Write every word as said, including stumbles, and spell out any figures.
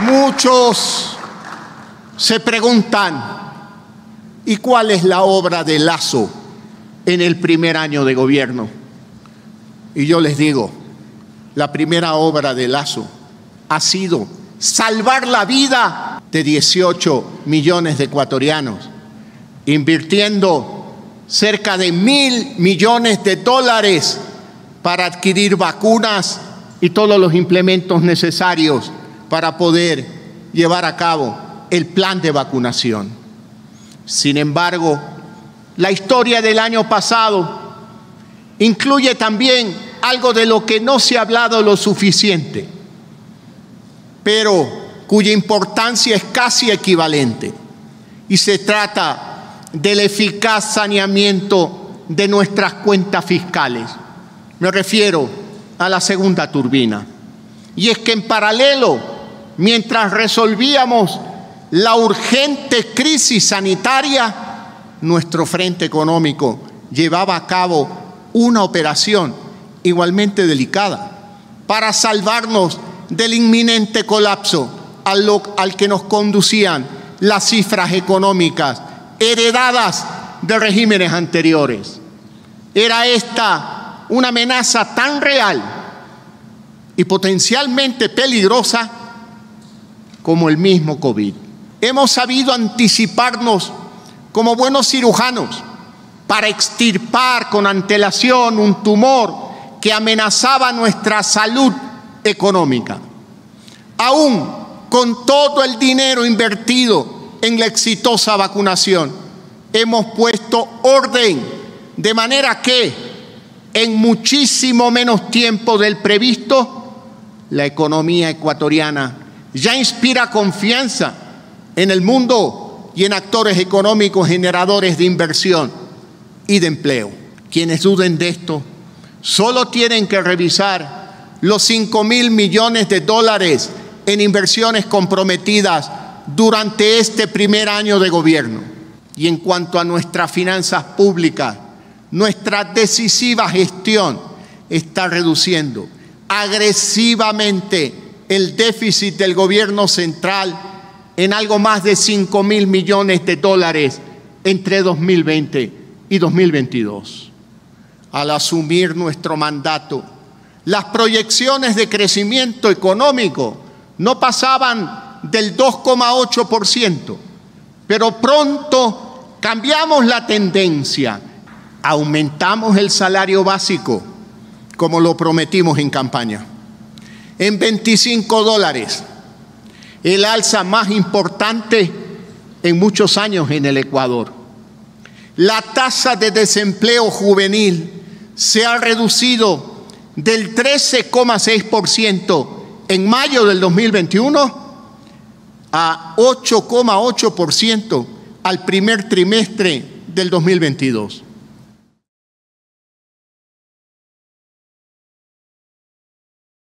Muchos se preguntan, ¿y cuál es la obra de Lasso en el primer año de gobierno? Y yo les digo, la primera obra de Lasso ha sido salvar la vida de dieciocho millones de ecuatorianos, invirtiendo cerca de mil millones de dólares para adquirir vacunas y todos los implementos necesarios para poder llevar a cabo el plan de vacunación. Sin embargo, la historia del año pasado incluye también algo de lo que no se ha hablado lo suficiente, pero cuya importancia es casi equivalente, y se trata del eficaz saneamiento de nuestras cuentas fiscales. Me refiero a la segunda turbina. Y es que en paralelo, mientras resolvíamos la urgente crisis sanitaria, nuestro frente económico llevaba a cabo una operación igualmente delicada para salvarnos del inminente colapso al, lo, al que nos conducían las cifras económicas heredadas de regímenes anteriores. Era esta una amenaza tan real y potencialmente peligrosa como el mismo COVID. Hemos sabido anticiparnos como buenos cirujanos para extirpar con antelación un tumor que amenazaba nuestra salud económica. Aún con todo el dinero invertido en la exitosa vacunación, hemos puesto orden de manera que en muchísimo menos tiempo del previsto, la economía ecuatoriana ya inspira confianza en el mundo y en actores económicos generadores de inversión y de empleo. Quienes duden de esto solo tienen que revisar los cinco mil millones de dólares en inversiones comprometidas durante este primer año de gobierno. Y en cuanto a nuestras finanzas públicas, nuestra decisiva gestión está reduciendo agresivamente el déficit del gobierno central en algo más de cinco mil millones de dólares entre dos mil veinte y dos mil veintidós. Al asumir nuestro mandato, las proyecciones de crecimiento económico no pasaban del dos coma ocho por ciento, pero pronto cambiamos la tendencia. Aumentamos el salario básico, como lo prometimos en campaña, en veinticinco dólares, el alza más importante en muchos años en el Ecuador. La tasa de desempleo juvenil se ha reducido del trece coma seis por ciento en mayo del dos mil veintiuno a ocho coma ocho por ciento al primer trimestre del dos mil veintidós.